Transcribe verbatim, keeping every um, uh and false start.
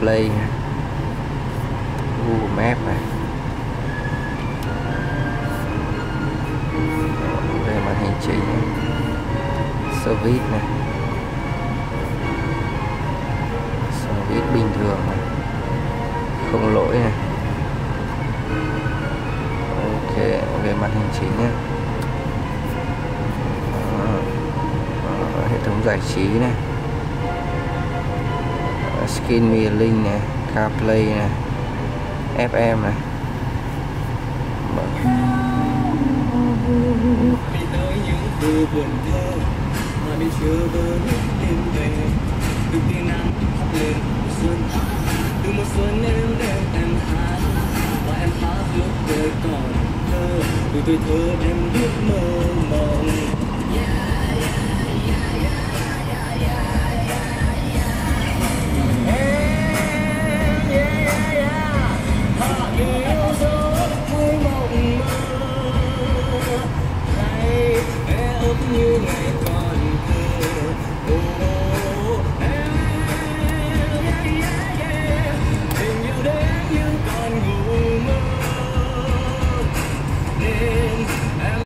CarPlay, Google Maps này. Về màn hình chính này. Service này, service bình thường này, không lỗi này. Ok, về màn hình chính nhé. Hệ thống giải trí này, Skin Mirroring này, CarPlay này, ép em này. Từ buồn thơ mà đi chưa bờ nước đêm về, từ tia nắng thắp lên xuân, từ một xuân em đêm em hát và em hát lúc đời còn thơ, từ tuổi thơ em biết mơ mộng. Yeah.